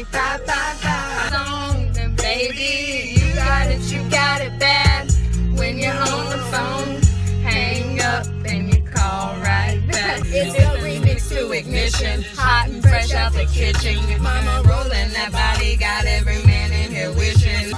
555 song, and baby, you got it bad. When you're on the phone, hang up and you call right back. It's a remix to Ignition, hot and fresh out the kitchen. With mama rolling that body, got every man in here wishing.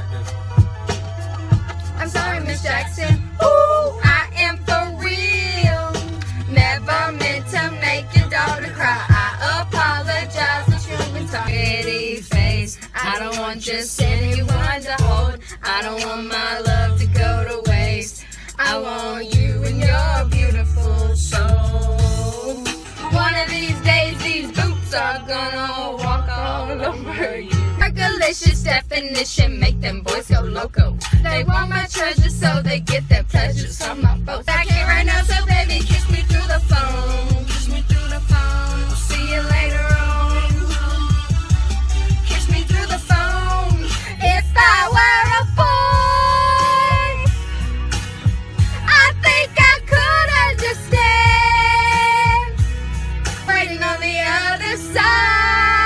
I'm sorry, Miss Jackson. Ooh, I am for real. Never meant to make your daughter cry. I apologize that you've been talking. Pretty face. I don't want just anyone to hold. I don't want my love to go to waste. I want you and your beautiful soul. One of these days, these boots are gonna walk all over you. Fergalicious definition, make them boys go loco. They want my treasure, so they get their pleasures from my boats. I can't right now, so baby, kiss me through the phone. Kiss me through the phone. I'll see you later on. Kiss me through the phone. If I were a boy, I think I could understand. Waiting on the other side.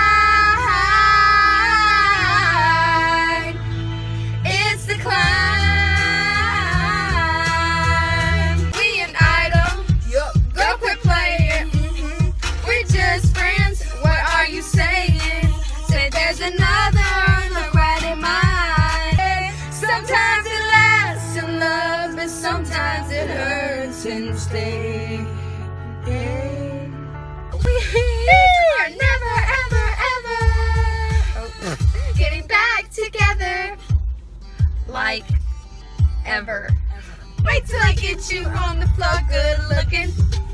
Sometimes it hurts and stays. We are never, ever, ever getting back together like ever. Wait till I get you on the floor, good looking,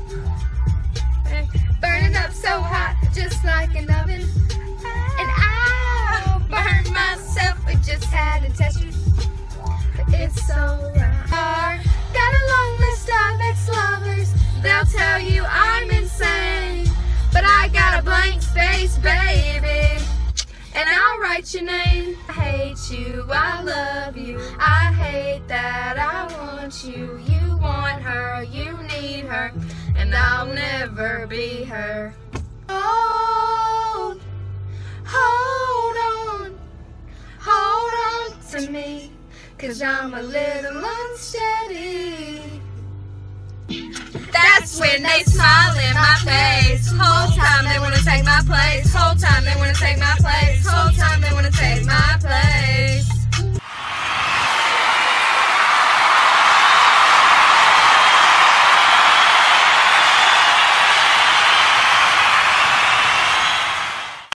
burning up so hot, just like an oven. And I'll burn myself. I just had to test you. It's so hard. Got a long list of ex-lovers. They'll tell you I'm insane, but I got a blank space, baby, and I'll write your name. I hate you, I love you, I hate that I want you. You want her, you need her, and I'll never be her. Hold on to me, 'cause I'm a little unsteady. That's when they smile in my face. Whole time they wanna take my place. Whole time they wanna take my place. Whole time they wanna take my place.